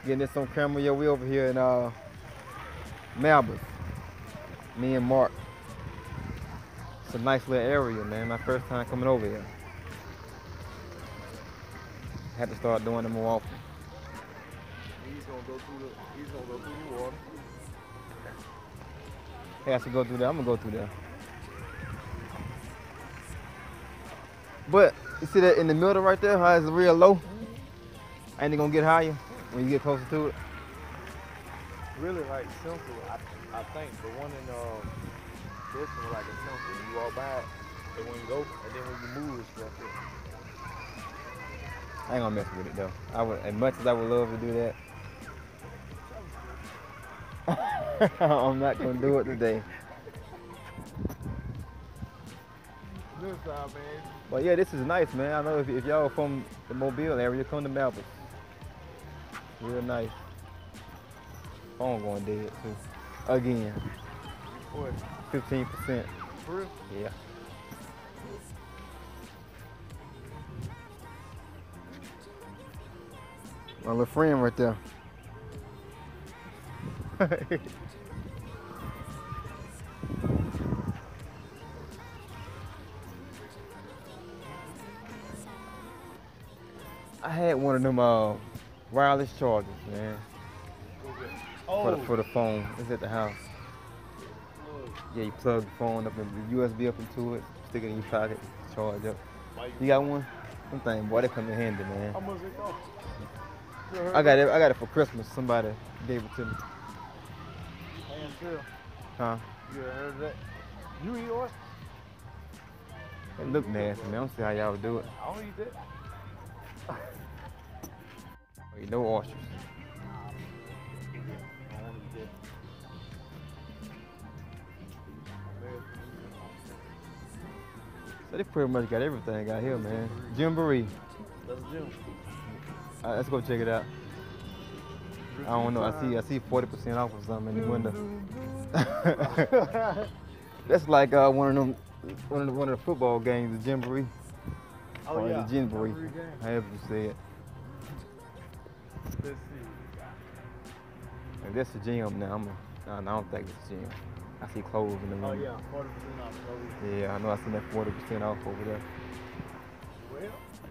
Getting this on camera, yeah, we over here in Malbis. Me and Mark. It's a nice little area, man. My first time coming over here. Had to start doing it more often. He's gonna go through the water. Hey, I should go through there. I'm gonna go through there. But you see that in the middle right there, how it's real low? Ain't it gonna get higher when you get closer to it? Really like simple, I think. The one in this one like a simple. When you walk by it, and when you go, and then when you move, it's right there. I ain't gonna mess with it though. I would, as much as I would love to do that. I'm not gonna do it today. This side, man. But yeah, this is nice, man. I know if y'all from the Mobile area, come to Malbis. Real nice. Phone going dead too. Again. What? 15%. For real? Yeah. My little friend right there. I had one of them wireless chargers, man. Oh. For the phone. It's at the house. Yeah, you plug the phone up and the USB up into it, stick it in your pocket, charge up. You got one? Them things, boy, they come in handy, man. How much it cost? I got it for Christmas. Somebody gave it to me. And chill. Huh? You ever heard of that? You eat oysters? It look nasty, man. I don't see how y'all would do it. I don't eat that. Wait, no oysters. So they pretty much got everything out here, man. Jamboree. That's a gym. Let's go check it out. I don't know. I see 40% off or something in the window. That's like one of the football games, the Jamboree. Oh or yeah. the Jamboree. However you say it. Let's see. If that's the gym now, I don't think it's the gym. I see clothes in the window. Oh yeah, 40% off. Yeah, I know I seen that 40% off over there. Well,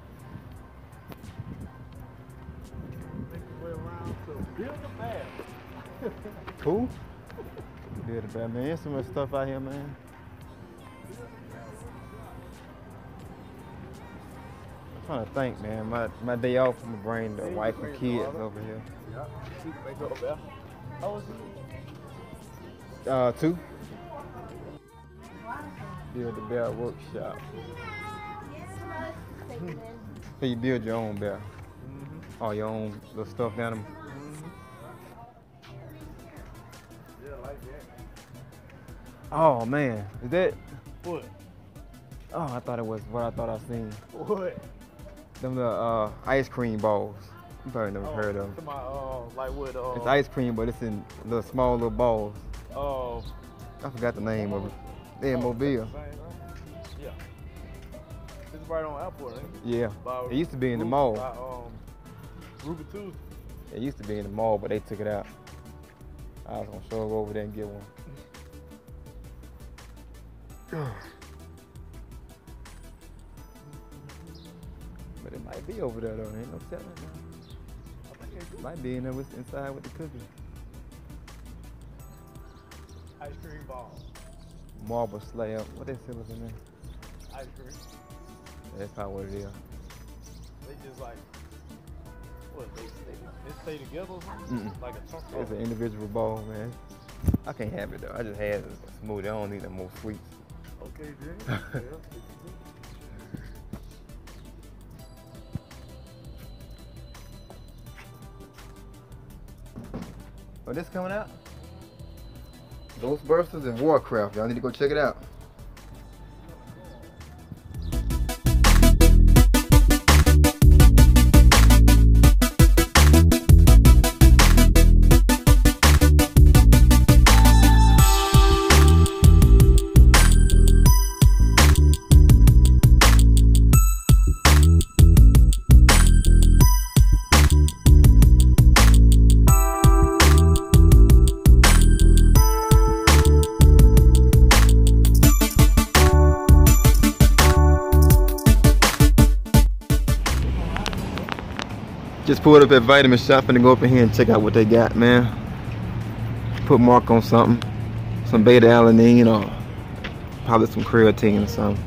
make your way around to build a bath. Cool. Build a bath, man. There's so much stuff out here, man. I'm trying to think, man. My day off, I'm gonna bring the wife and kids over here. Yeah, you can make up a bath. How old is he? 2. Build the bear workshop. So you build your own bear. All your own little stuffed animal. Yeah, like that. Oh man, is that? What? Oh, I thought it was what I thought I seen. What? Them the ice cream balls. You probably never heard of them. To my, like what? It's ice cream, but it's in little small little balls. Oh. I forgot the name of it. They're in Mobile. Yeah. It's right on Airport, ain't it? Yeah. It used to be in the mall. By, Ruby Tuesday. It used to be in the mall, but they took it out. I was gonna show go over there and get one. But it might be over there though. Ain't no telling now. I think they do. Might be in there inside with the cookies. Ice cream balls. Marble slab. What they sell us in there? Ice cream. That's probably what it is. They just like, what, they stay together or something? Like a chunk of It's an individual ball, man. I can't have it though. I just had a smoothie. I don't need no more sweets. Okay, Jay. Yeah. Oh, this coming out? Ghostbusters and Warcraft. Y'all need to go check it out. Just pulled up at Vitamin Shoppe and go up in here and check out what they got, man. Put Mark on something. Some beta alanine or probably some creatine or something.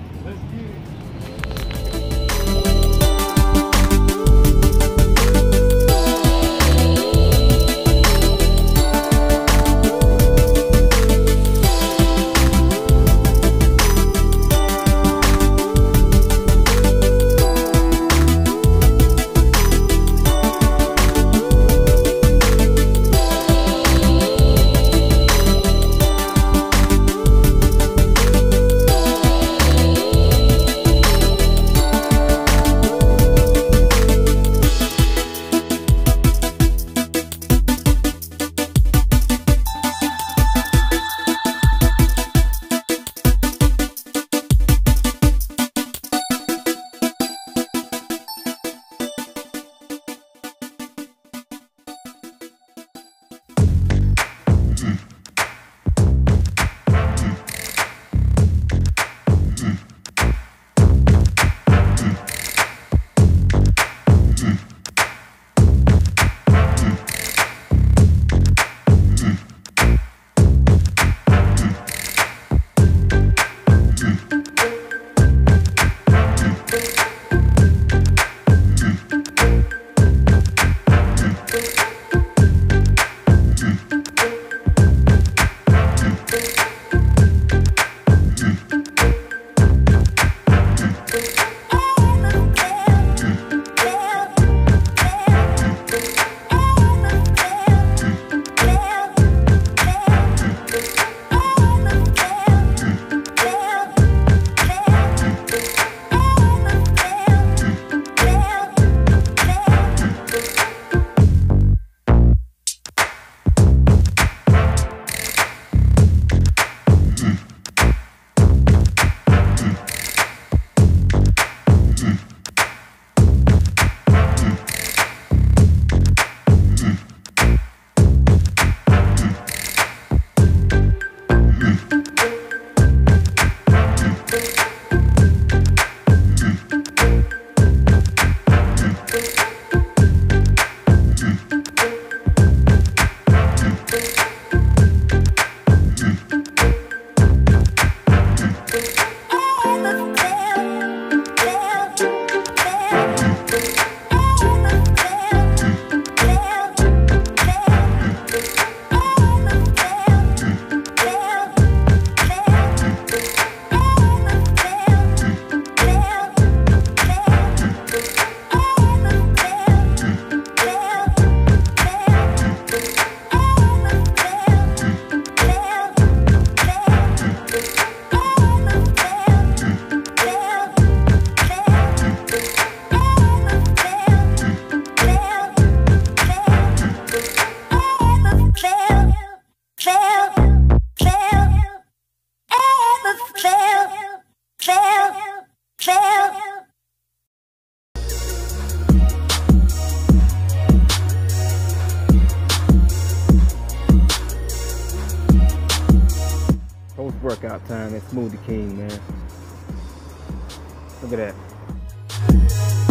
Post-workout time at Smoothie King, man. Look at that.